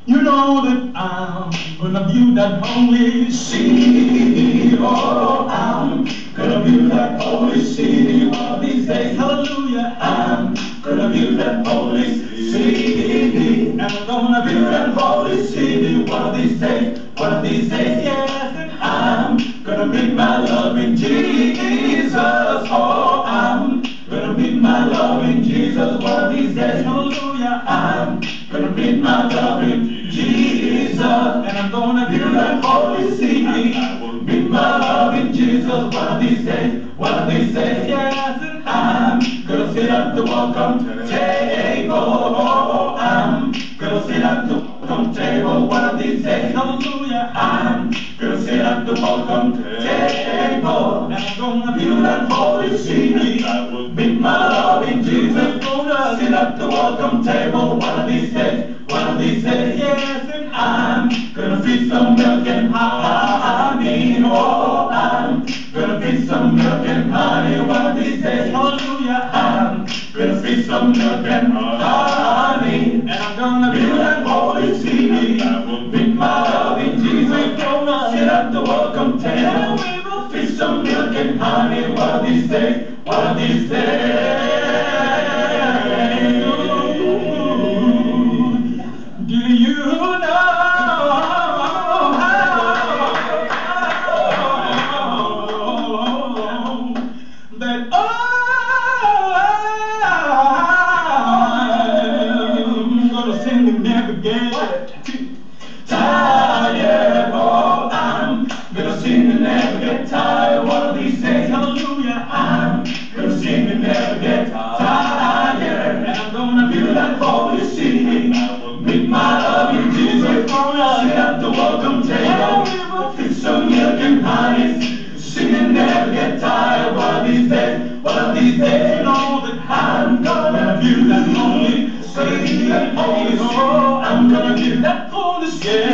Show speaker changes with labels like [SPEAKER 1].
[SPEAKER 1] You know that I'm gonna view that holy city. Oh, I'm gonna view that holy city one of these days. Hallelujah. I'm gonna view that holy city. And I'm gonna view that holy city one of these days. One of these days, yes. And I'm gonna meet my loving Jesus. Oh, I'm gonna meet my loving Jesus one of these days. Hallelujah. I'm gonna meet my loving Jesus. And I'm gonna view that holy city. I will meet my loving Jesus one of these days. One of these days, yes. And I'm gonna sit at the welcome table. Oh, I'm gonna sit at the welcome table one of these days. Hallelujah. I'm gonna sit at the welcome table. And I'm gonna view that holy city. I will meet my loving Jesus. Gonna sit at the welcome table one of these days. One of these days, yes. And I'm gonna feed some milk and honey. Oh, I'm gonna feed some milk and honey one of these days. Hallelujah. I'm gonna feed some milk and honey. And I'm gonna view that holy city. I will meet my loving Jesus. Gonna sit at the welcome table. We will feed some milk and honey one of these days. One of these days. Do you know that I'm gonna sing and never get tired? Oh, I'm gonna sing and never get tired one of these days. Hallelujah. I'm gonna sing and never get tired. And I'm gonna view that holy city. Meet my loving Jesus. Gonna sit at the welcome table. Feed some milk and honey. Sing and never get tired one of these days. One of these days, you know that I'm gonna view that holy city. That holy city. I'm gonna view that holy city.